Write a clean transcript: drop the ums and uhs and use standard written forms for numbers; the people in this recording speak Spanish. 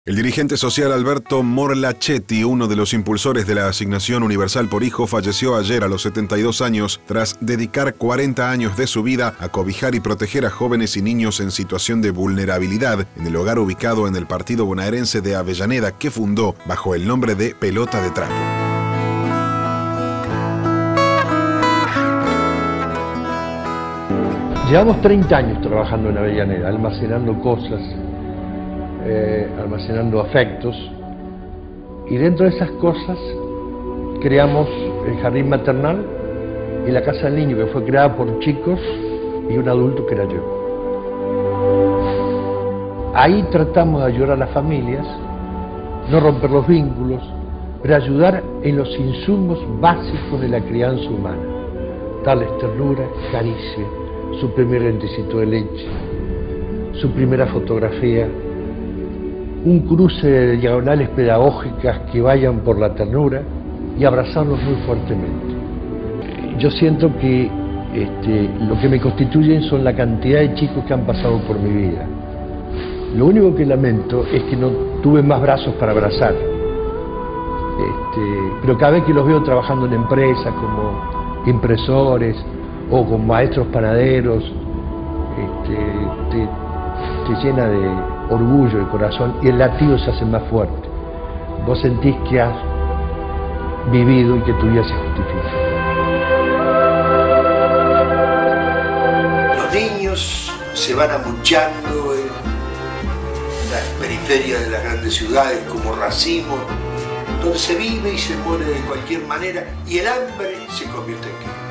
El dirigente social Alberto Morlachetti, uno de los impulsores de la asignación universal por hijo, falleció ayer a los 72 años tras dedicar 40 años de su vida a cobijar y proteger a jóvenes y niños en situación de vulnerabilidad en el hogar ubicado en el partido bonaerense de Avellaneda, que fundó bajo el nombre de Pelota de Trapo. Llevamos 30 años trabajando en Avellaneda, almacenando cosas, almacenando afectos, y dentro de esas cosas creamos el jardín maternal y la casa del niño, que fue creada por chicos y un adulto que era yo. Ahí tratamos de ayudar a las familias, no romper los vínculos, pero ayudar en los insumos básicos de la crianza humana, darles ternura, caricia, su primer lentecito de leche, su primera fotografía, un cruce de diagonales pedagógicas que vayan por la ternura y abrazarlos muy fuertemente. Yo siento que lo que me constituyen son la cantidad de chicos que han pasado por mi vida. Lo único que lamento es que no tuve más brazos para abrazar. Pero cada vez que los veo trabajando en empresas como impresores o con maestros panaderos, te llena de orgullo el corazón y el latido se hace más fuerte. Vos sentís que has vivido y que tu vida se justifica. Los niños se van amuchando en las periferias de las grandes ciudades como racimos, donde se vive y se muere de cualquier manera y el hambre se convierte en crimen.